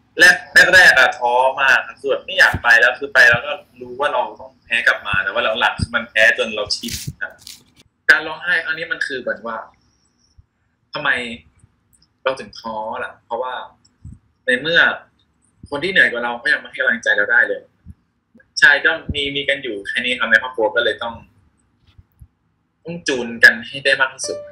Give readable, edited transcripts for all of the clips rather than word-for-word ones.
แรกอะท้อมากครับส่วนไม่อยากไปแล้วคือไปแล้วก็รู้ว่าเราต้องแพ้กลับมาแต่ว่าหลังๆคือมันแพ้จนเราชินครับการร้องไห้ครั้งนี้มันคือเหมือนว่าทำไมเราถึงท้อล่ะเพราะว่าในเมื่อคนที่เหนื่อยกว่าเราก็ยังมาให้กำลังใจเราได้เลยใช่ก็มีกันอยู่แค่นี้ครับในครอบครัวก็เลยต้องจูนกันให้ได้มากที่สุด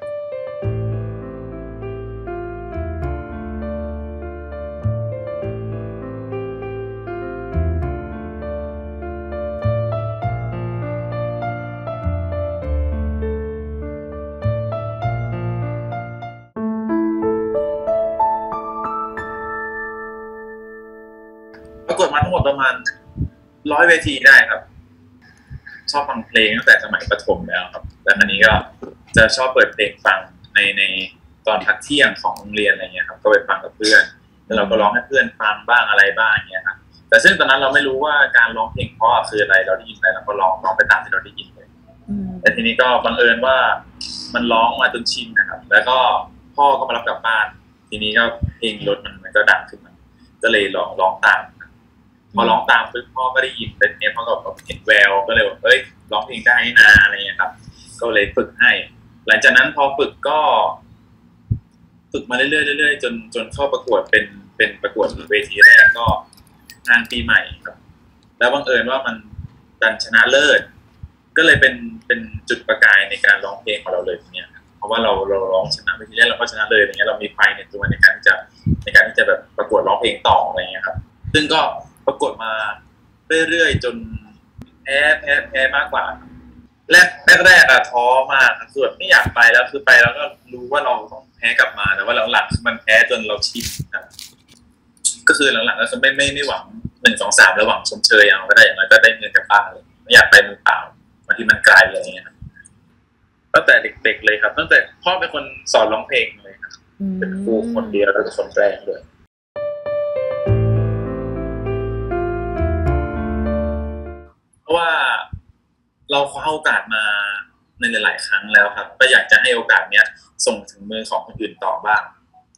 ประกวดมาทั้งหมดประมาณ100 เวทีได้ครับชอบฟังเพลงตั้งแต่สมัยประถมแล้วครับแต่ครั้นี้ก็จะชอบเปิดเพลงฟังในตอนพักเที่ยงของโรงเรียนอะไรเงี้ยครับก็ไปฟังกับเพื่อนแล้วเราก็ร้องให้เพื่อนฟังบ้างอะไรบ้างเงี้ยครับแต่ซึ่งตอนนั้นเราไม่รู้ว่าการร้องเพลงเพราะคืออะไรเราได้ยินอะไรเราก็ร้องไปตามที่เราได้ยินเลยแต่ทีนี้ก็บังเอิญว่ามันร้องมาจนชินนะครับแล้วก็พ่อก็มารับกลับบ้านทีนี้ก็เพลงรถมันก็ดังขึ้นมาก็เลยร้องตามพอร้องตามปุ๊บพ่อก็ได้ยินเป็นเนี่ยพ่อก็เห็นแววก็เลยบอกเอ้ยร้องเพลงได้นะอะไรเงี้ยครับก็เลยฝึกให้หลังจากนั้นพอฝึกก็ฝึกมาเรื่อยๆเรื่อยๆจนเข้าประกวดเป็นประกวดเวทีแรกก็งานปีใหม่ครับแล้วบังเอิญว่ามันดันชนะเลิศก็เลยเป็นจุดประกายในการร้องเพลงของเราเลยทีเนี้ยเพราะว่าเราร้องชนะเวทีแรกเราก็ชนะเลยอย่างเงี้ยเรามีไฟในตัวในการที่จะแบบประกวดร้องเพลงต่ออะไรเงี้ยครับซึ่งก็ประกวดมาเรื่อยๆจนแพ้มากกว่าแรกอะท้อมากครับส่วนไม่อยากไปแล้วคือไปแล้วก็รู้ว่าเราต้องแพ้กลับมาแต่ว่าหลังๆคือมันแพ้จนเราชินครับก็คือหลังๆแล้วจะไม่หวัง1 2 3แล้วหวังชมเชยเอาก็ได้อย่างไรก็ได้เงินกลับบ้านเลยไม่อยากไปมือเปล่าบางทีมันไกลอะไรอย่างเงี้ยครับตั้งแต่เด็กๆเลยครับตั้งแต่พ่อเป็นคนสอนร้องเพลงเลยครับเป็นครูคนเดียวแล้วเป็นคนแรกเลยเพราะว่าเราคว้าโอกาสมาในหลายๆครั้งแล้วครับก็อยากจะให้โอกาสเนี้ยส่งถึงมือของคนอื่นต่อบ้าง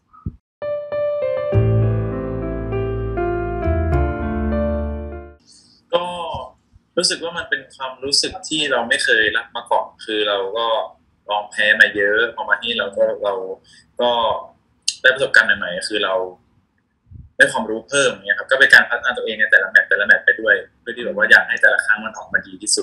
ก็รู้สึกว่ามันเป็นความรู้สึกที่เราไม่เคยรับมาก่อนคือเราก็ลองแพ้มาเยอะพอมาที่เราก็ได้ประสบการณ์ใหม่ๆคือเราได้ความรู้เพิ่มเนี่ยครับก็เป็นการพัฒนาตัวเองในแต่ละแมตช์ไปด้วยเพื่อที่แบบว่าอยากให้แต่ละครั้งมันออกมาดีที่สุด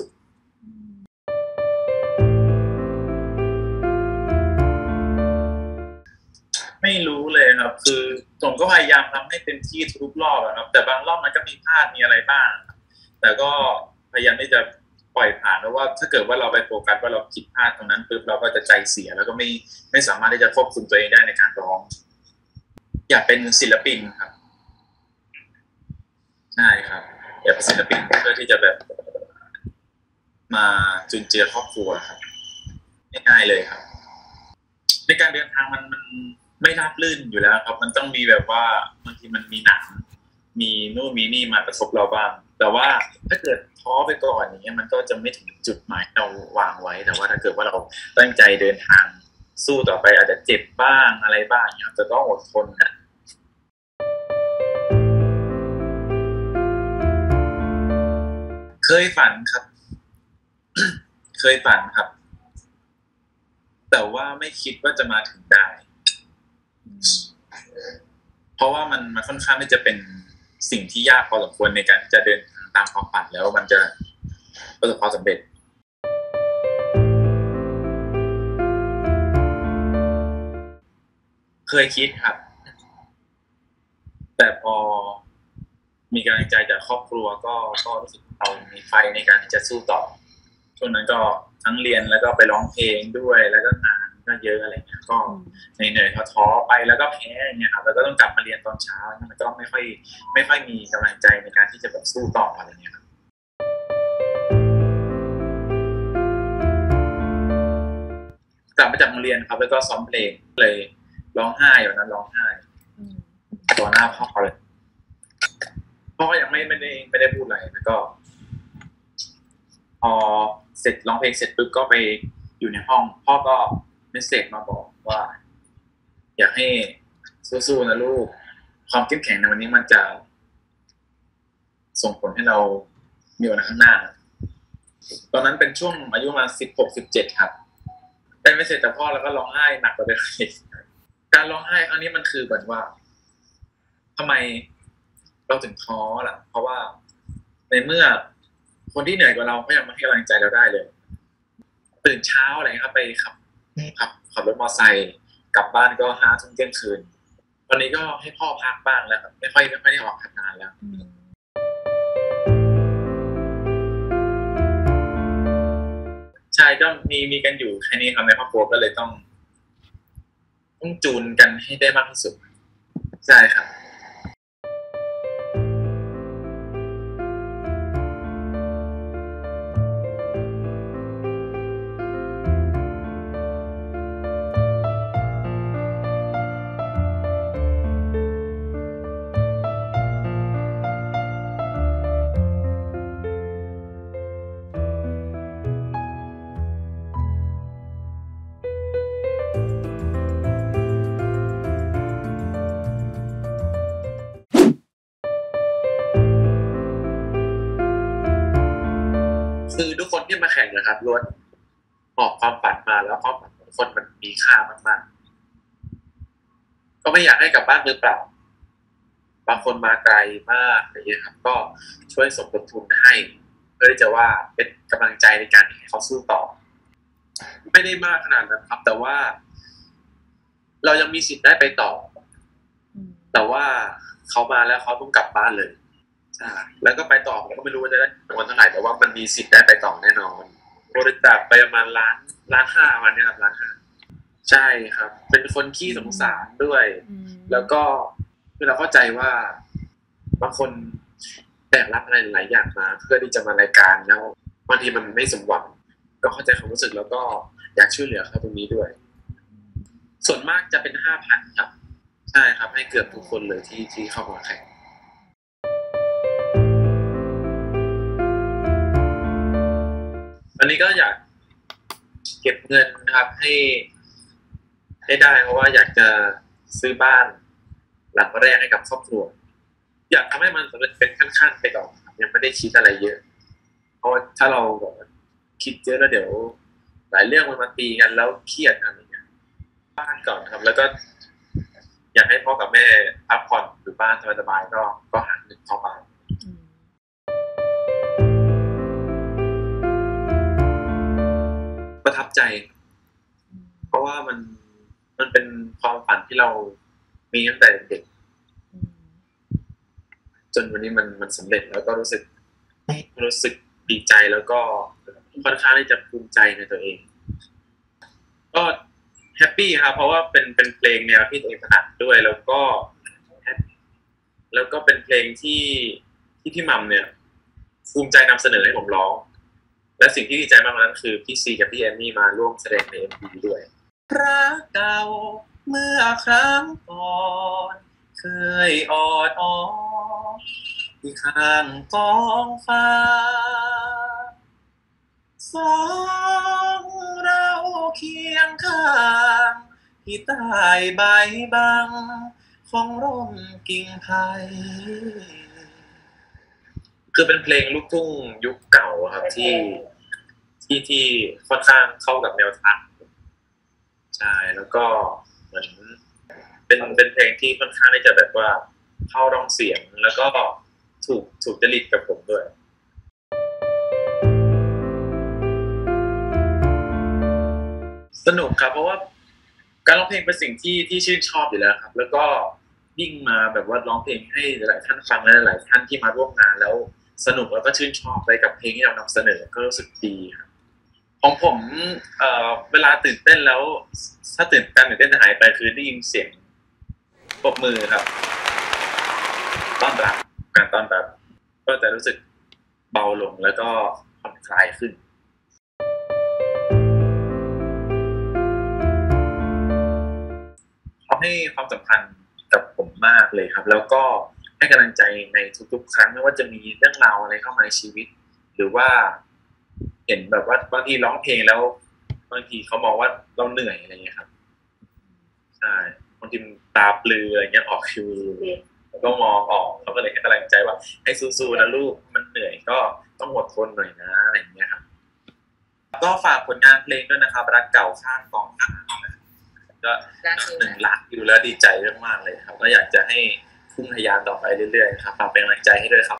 ไม่รู้เลยครับคือผมก็พยายามทำให้เต็มที่ทุกรอบครับแต่บางรอบมันก็มีพลาดมีอะไรบ้างแต่ก็พยายามที่จะปล่อยผ่านเพราะว่าถ้าเกิดว่าเราไปโฟกัสว่าเราผิดพลาดตรงนั้นปุ๊บเราก็จะใจเสียแล้วก็ไม่สามารถที่จะควบคุมตัวเองได้ในการร้องอยากเป็นศิลปินครับใช่ครับอยากเป็นศิลปินเพื่อที่จะแบบมาจุนเจือครอบครัวครับง่ายๆเลยครับในการเดินทางมันไม่ราบรื่นอยู่แล้วครับมันต้องมีแบบว่าบางทีมันมีหนักมีนู่นมีนี่มากระทบเราบ้างแต่ว่าถ้าเกิดท้อไปก่อนอย่างเงี้ยมันก็จะไม่ถึงจุดหมายเราวางไว้แต่ว่าถ้าเกิดว่าเราตั้งใจเดินทางสู้ต่อไปอาจจะเจ็บบ้างอะไรบ้างเนี่ยจะต้องอดทนนะเคยฝันครับเคยฝันครับแต่ว่าไม่คิดว่าจะมาถึงได้เพราะว่ามันค่อนข้างที่จะเป็นสิ่งที่ยากพอสมควรในการที่จะเดินทางตามความฝันแล้วมันจะประสบความสำเร็จเคยคิดครับแต่พอมีกำลังใจจากครอบครัวก็รู้สึกเรามีไฟในการที่จะสู้ต่อช่วงนั้นก็ทั้งเรียนแล้วก็ไปร้องเพลงด้วยแล้วก็งานก็เยอะอะไรเงี้ยก็เหนื่อยท้อไปแล้วก็แพ้เงี้ยครับแล้วก็ต้องกลับมาเรียนตอนเช้ามันก็ไม่ค่อยมีกำลังใจในการที่จะแบบสู้ต่ออะไรเงี้ยครับกลับมาจากโรงเรียนครับแล้วก็ซ้อมเพลงเลยร้องไห้วันนั้นร้องไห้ต่อหน้าพ่อเลยพ่อก็ยังไม่ได้พูดอะไรแล้วก็พอเสร็จร้องเพลงเสร็จปุ๊บก็ไปอยู่ในห้องพ่อก็เมสเสจมาบอกว่าอยากให้สู้ๆนะลูกความเข้มแข็งในวันนี้มันจะส่งผลให้เรามีวันข้างหน้าตอนนั้นเป็นช่วงอายุประมาณ16-17ครับเป็นไม่เสร็จจากพ่อแล้วก็ร้องไห้หนักกว่าเดิมการร้องไห้ครั้งนี้มันคือเหมือนว่าทำไมเราถึงท้อล่ะเพราะว่าในเมื่อคนที่เหนื่อยกว่าเราก็ยังมาให้กำลังใจเราได้เลยตื่นเช้าอะไรครับไปขับรถมอเตอร์ไซค์กลับบ้านก็5 ทุ่มเที่ยงคืนตอนนี้ก็ให้พ่อพักบ้างแล้วครับไม่ค่อยได้ออกทำงานแล้วใช่ก็มีกันอยู่แค่นี้ครับในครอบครัวก็เลยต้องจูนกันให้ได้มากที่สุดใช่ครับคือทุกคนที่มาแข่งนะครับล้วนออกความฝันมาแล้วความฝันของคนมันมีค่ามากๆก็ไม่อยากให้กลับบ้านมือเปล่าบางคนมาไกลมากอย่างเงี้ยครับก็ช่วยสมทบทุนให้เพื่อที่จะว่าเป็นกำลังใจในการให้เขาสู้ต่อไม่ได้มากขนาดนั้นครับแต่ว่าเรายังมีสิทธิ์ได้ไปต่อแต่ว่าเขามาแล้วเขาต้องกลับบ้านเลยใช่แล้วก็ไปต่อผมก็ไม่รู้ว่าจะได้จำนวนเท่าไหร่แต่ว่ามันมีสิทธิ์ได้ไปต่อแน่นอนบริจาคไปประมาณล้าน 5วันนี้ครับ1,500,000ใช่ครับเป็นคนขี้สงสารด้วยแล้วก็เราเข้าใจว่าบางคนแบกรับอะไรหลายอย่างมาเพื่อที่จะมารายการแล้วบางทีมันไม่สมหวังก็เข้าใจความรู้สึกแล้วก็อยากช่วยเหลือเขาตรงนี้ด้วยส่วนมากจะเป็น 5,000 ครับใช่ครับให้เกือบทุกคนเลยที่เข้ามาแข่งอันนี้ก็อยากเก็บเงินนะครับให้ได้เพราะว่าอยากจะซื้อบ้านหลังแรกให้กับครอบครัวอยากทำให้มันสำเร็จเป็นขั้นๆไปก่อนครับยังไม่ได้คิดอะไรเยอะเพราะถ้าเราคิดเยอะแล้วเดี๋ยวหลายเรื่องมันมาตีกันแล้วเครียดอะไรอย่างเงี้ยบ้านก่อนครับแล้วก็อยากให้พ่อกับแม่พักผ่อนอยู่บ้านสบายๆก็หาเงินเข้าบ้านประทับใจเพราะว่ามันเป็นความฝันที่เรามีตั้งแต่เด็กจนวันนี้มันสำเร็จแล้วก็รู้สึกดีใจแล้วก็ค่อนข้างที่จะภูมิใจในตัวเองก็แฮปปี้ครับเพราะว่าเป็นเพลงแนวที่ตัวเองถนัดด้วยแล้วก็เป็นเพลงที่พี่หม่ำเนี่ยภูมิใจนำเสนอให้ผมร้องและสิ่งที่ดีใจมากนั้นคือพี่ซีกับพี่แอมมี่มาร่วมแสดงใน MV ด้วยรักเก่าเมื่อครั้งก่อนเคยออดอ้อนที่ข้างกองฟ้าสองเราเคียงข้างที่ใต้ใบบังของร่มกิ่งไผ่คือเป็นเพลงลูกทุ่งยุคเก่าครับที่ค่อนข้างเข้ากับแนวทางใช่แล้วก็เหมือนเป็นเพลงที่ค่อนข้างที่จะแบบว่าเข้าร้องเสียงแล้วก็ถูกจริตกับผมด้วยสนุกครับเพราะว่าการร้องเพลงเป็นสิ่งที่ชื่นชอบอยู่แล้วครับแล้วก็ยิ่งมาแบบว่าร้องเพลงให้หลายท่านฟังและหลายท่านที่มาร่วมงานแล้วสนุกแล้วก็ชื่นชอบไปกับเพลงที่เรานำเสนอก็รู้สึกดีครับของผมเวลาตื่นเต้นแล้วถ้าตื่นเต้นจะหายไปคือได้ยินเสียงปรบมือครับต้อนรับการต้อนรับก็จะรู้สึกเบาลงแล้วก็ผ่อนคลายขึ้นเขาให้ความสำคัญกับผมมากเลยครับแล้วก็ให้กำลังใจในทุกๆครั้งไม่ว่าจะมีเรื่องราวอะไรเข้ามาในชีวิตหรือว่าเห็นแบบว่าบางทีร้องเพลงแล้วบางทีเขามองว่าเราเหนื่อยอะไรเงี้ยครับใช่บางทีตาปลืออะไรเงี้ยออกคือก็มองออกเขาก็เลยให้กำลังใจว่าให้สู้ๆนะลูกมันเหนื่อยก็ต้องอดทนหน่อยนะอะไรอย่างเงี้ยครับก็ฝากผลงานเพลงด้วยนะครับรักเก่าข้างกองฟางก็1 ล้าน วิวแล้วดีใจมากๆเลยครับก็อยากจะให้พุ่งทะยานต่อไปเรื่อยๆครับฝากเป็นกำลังใจให้ด้วยครับ